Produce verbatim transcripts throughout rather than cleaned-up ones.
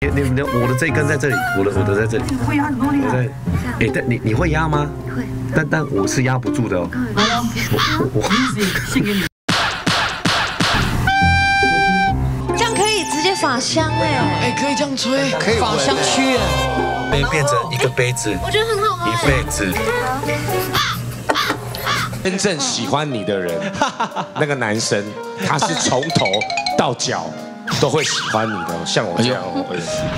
你你我的这一根在这里，我的我的在这里。 你会压很多力啊！ 哎，但你你会压吗？ 会。 但但我是压不住的哦。我我献给你。 这样可以直接法香哎。 哎，可以这样吹， 可以法香区哎。 杯变成一个杯子， 我觉得很好玩。 一辈子。真正喜欢你的人，那个男生他是从头到脚都会喜欢你的，像我这样哦。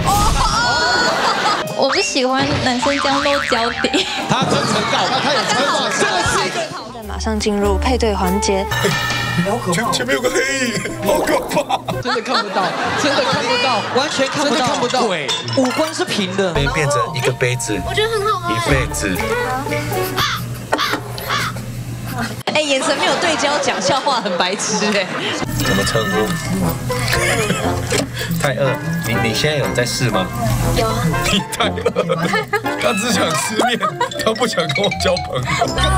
我不喜欢男生这样露脚底。 他真诚告白，他有真诚，这个是一个。 再马上进入配对环节。 前前面有个黑影，好可怕！ 真的看不到，真的看不到，完全看不到，看不到。 对， 五官是平的。 杯变成一个杯子， 我觉得很好玩。 一辈子。 哎，眼神没有对焦，讲笑话很白痴哎。 怎么称呼？太饿，你你现在有在试吗？ 有啊。 你太饿了，他只想吃面，他不想跟我交朋友。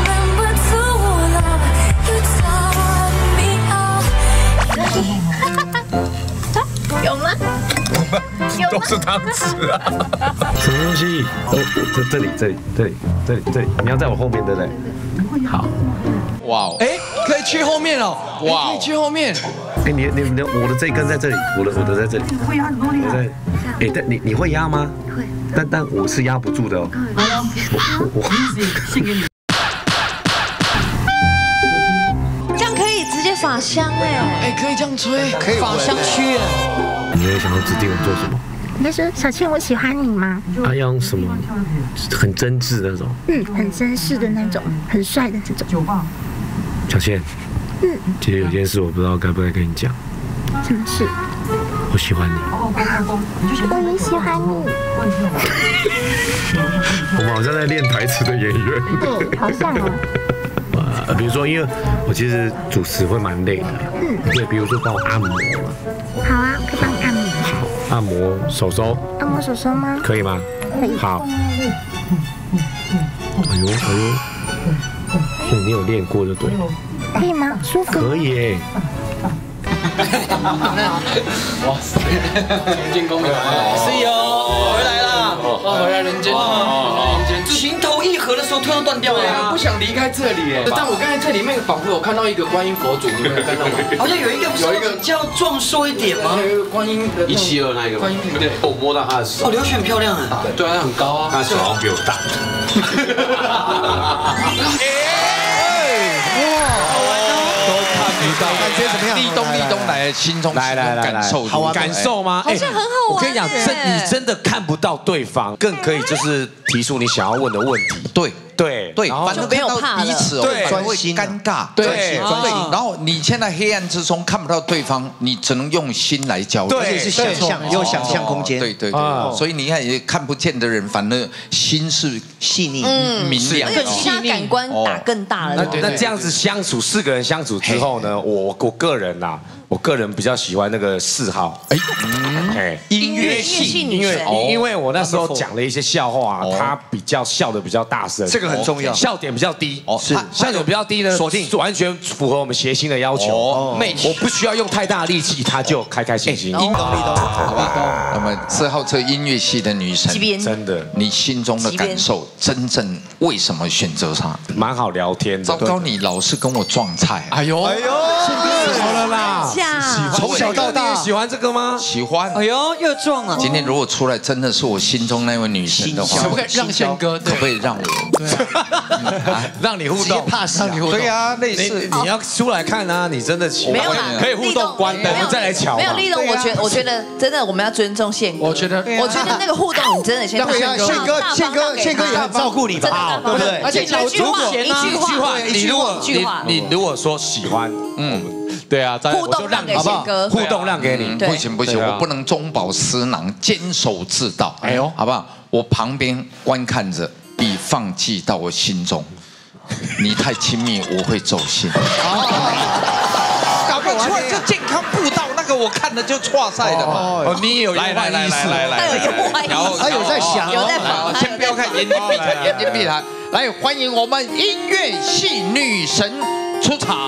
有吗？ 都是汤匙啊！什么东西？哦，这这里这里这里这里这里，你要在我后面对不对？好。 哇哦！哎，可以去后面哦！哇，可以去后面。 哎，你你你，我的这一根在这里，我的我的在这里。 你会压很多力啊！ 哎，但你你会压吗？ 会。 但但我是压不住的哦。我我献给你。 这样可以直接法香哎。 哎，可以这样吹， 可以法香区哎。 你会想要指定我做什么？ 他说：“小倩，我喜欢你吗？” 他要用什么？很真挚那种。 嗯，很绅士的那种，很帅的这种。 酒吧。 小倩。嗯。其实有件事我不知道该不该跟你讲。 什么事？ 我喜欢你。 我也喜欢你。 我们好像在练台词的演员。 对，好像哦。 呃，比如说，因为我其实主持会蛮累的。嗯。对，比如说帮我按摩嘛。 好啊，可以帮你按摩。 好，按摩手手。 按摩手手吗？ 可以吗？ 可以。 好。哎呦哎呦，所以你有练过就对了。 可以吗？舒服。 可以耶。 哇塞！重庆公园，是哟，回来啦！哇，回来人间，人间。情投意合的时候突然断掉了，不想离开这里哎。但我刚才这里面仿佛有看到一个观音佛祖，你们有看到吗？好像有一个，有一个比较壮硕一点吗？有一个观音一七二那个观音，对，我摸到他的手。哦，刘璇很漂亮啊，对，他很高啊，他手好像比我大。 感觉怎么样？ 立冬，立冬来，心中来来来感受， 好玩感受吗？ 好像很好玩。 我跟你讲，真你真的看不到对方，更可以就是提出你想要问的问题。 对对对，反正看到彼此哦， 对， 会尴尬， 对， 专心。然后你现在黑暗之中看不到对方，你只能用心来交流， 而且是想象，有想象空间。 对对对，所以你看，也看不见的人，反正心是细腻、 明亮， 更细腻，感官打更大了。 那这样子相处，四个人相处之后呢，我我个人呐。我个人比较喜欢那个四号，哎，哎， 音乐系女神， 因为因为我那时候讲了一些笑话，他比较笑的比较大声， 这个很重要， 笑点比较低， 哦，是笑点比较低呢，锁定完全符合我们谐星的要求，哦，我不需要用太大力气，他就开开心心， 应动立动，好不好？那么四号这音乐系的女神， 真的， 你心中的感受，真正为什么选择她？ 蛮好聊天的， 糟糕，你老是跟我撞菜， 哎呦，哎呦， 怎么了啦？ 从小到大喜欢这个吗？ 喜欢。 哎呦，又撞了。 今天如果出来真的是我心中那位女神的话， 可不可以让宪哥？ 可不可以让我？ 让你互动， 让你互动。 对啊，类似你要出来看啊！你真的没有啦， 可以互动，关灯我们再来瞧。 没有立动，我觉我觉得真的我们要尊重宪哥。 我觉得， 我觉得那个互动你真的先对啊，宪哥，宪哥，宪哥也很照顾你吧，对不对？ 而且一句话，一句话， 你如果你你如果说喜欢，嗯。对啊， 互动让给宪哥， 互动让给你， 不行不行，我不能中饱私囊，坚守自盗。哎呦，好不好？我旁边观看着，已放弃到我心中。你太亲密，我会走心。搞不出来就健康步道那个，我看了就错赛的嘛。哦，你也有来来来来来来， 他有幽默意识， 他有在想， 有在想。 先不要看，眼睛闭起来，眼睛闭起来。来，欢迎我们音乐系女神出场。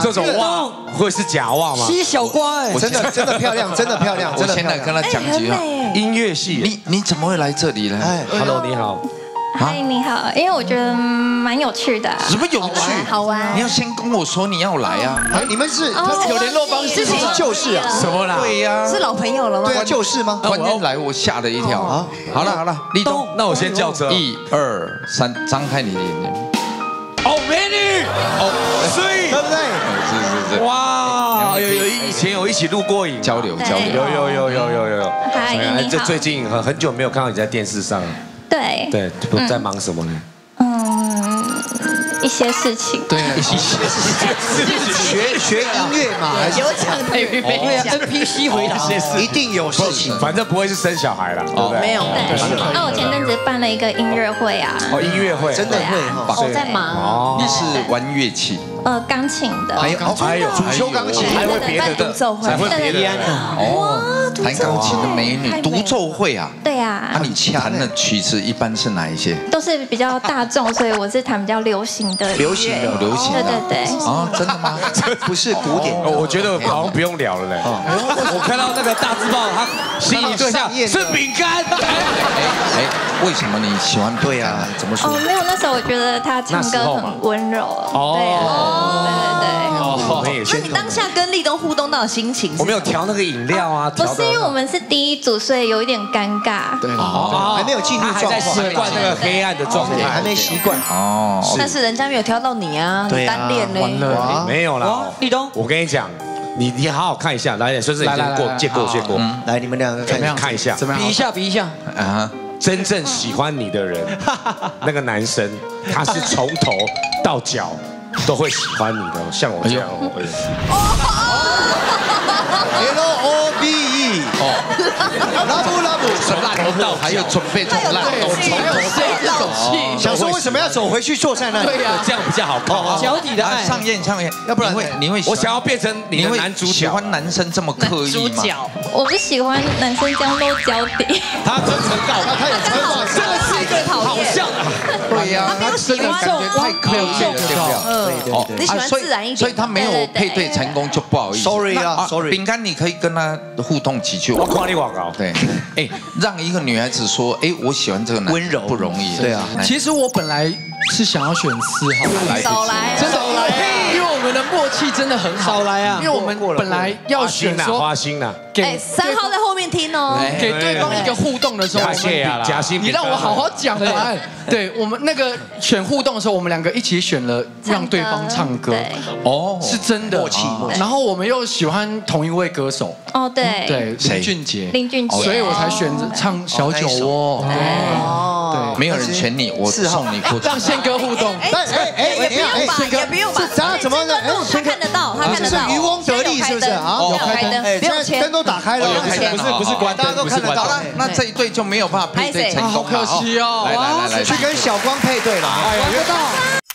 这种袜会是假袜吗？ 吸小瓜哎，真的真的漂亮，真的漂亮。 我先来跟他讲几话。 音乐系， 你你怎么会来这里呢？哎 ，Hello， 你好。 嗨，你好，因为我觉得蛮有趣的。 什么有趣？ 好玩。 你要先跟我说你要来啊！ 哎，你们是有联络方式是旧事啊？ 什么啦？ 对呀， 是老朋友了吗？ 对啊，旧事吗？ 关键来我吓了一跳啊！好了好了，立冬， 那我先叫车。 一二三，张开你的眼睛。 哦，美女，哦，所以对不对？ 是是是。 哇，有有以前有一起录过影， 交流交流， 有有有有有有有。 嗨，你好。 这最近很很久没有看到你在电视上。 对。 对，不在忙什么呢？ 嗯，一些事情。 对， 一些事情。 学学音乐嘛，还是有讲的与没讲。 N P C 回答， 一定有事情。 反正不会是生小孩啦，对不对？ 没有。 对。那我前阵子办了一个音乐会啊。 哦，音乐会真的会哈。 我在忙。 哦。 你是玩乐器？ 呃，钢琴的。 还有还有主修钢琴， 还会别的的，还会别的。 哦，弹钢琴的美女，独奏会啊。 对啊。 那你弹的曲子一般是哪一些？ 都是比较大众，所以我是弹比较流行的。 流行的， 流行的。 对对对。 啊，真的吗？ 不是古典。 我觉得好像不用聊了嘞。我看到那个大字报，他心仪对象是饼干。 哎，为什么你喜欢？ 对呀，怎么说？ 哦，没有，那时候我觉得他唱歌很温柔。哦。对啊。对对对。 那你当下跟立冬互动到的心情？ 我们有调那个饮料啊。 不是因为我们是第一组，所以有一点尴尬。 对。哦。还没有进入状况。 还在习惯那个黑暗的状态， 还没习惯。 哦。 但是人家没有挑到你啊，你单恋嘞。 没有啦。 立冬， 我跟你讲。你你好好看一下，来，孙子已经过借过借过， 来你们两个看看一下， 怎么样？比一下比一下啊！ 真正喜欢你的人，那个男生他是从头到脚都会喜欢你的，像我这样哦。 L O V E 哦 ，Love Love 从烂头到还有准备从烂头从头这种气， 想说为什么要走回去坐在那里？ 对呀， 这样比较好看。 脚底的爱上演上演，要不然会你会我想要变成你的男主角， 喜欢男生这么刻意吗？ 我不喜欢男生这样露脚底。 他真诚告白， 他有真诚， 这个是一个讨厌。 对呀， 他没有喜欢太刻意了，对不对？ 哦，你喜欢自然一点， 所以他没有配对成功就不好意思。 Sorry 啊 ，Sorry。 饼干，你可以跟他互动几句。 我夸你广告。 对，哎，让一个女孩子说，哎，我喜欢这个男，温柔不容易。 对啊， 其实我本来是想要选四号， 少来， 真的少来，因为我们的默契真的很好。少来啊，因为我们本来要选说花心呐， 哎，三号在后面听哦， 给对方一个互动的时候， 假谢啊，假心， 你让我好好讲完。对我们那个选互动的时候，我们两个一起选了让对方唱歌， 哦， 是真的默契。然后我们又喜欢同一位歌手， 哦对， 对，林俊杰， 林俊杰， 所以我才选择唱小酒窝。 哦， 对，没有人选你，我送你过去。 让宪哥互动， 哎哎哎， 也不用吧，也不用吧， 他怎么呢？ 他看得到，他看得到， 渔翁得利是不是啊？ 有开灯， 哎，现在灯都打开了， 不是不是关灯，不是关灯。 好了，那这一对就没有办法配对成功了， 好可惜哦。 来来来来， 去跟小光配对了， 玩不到。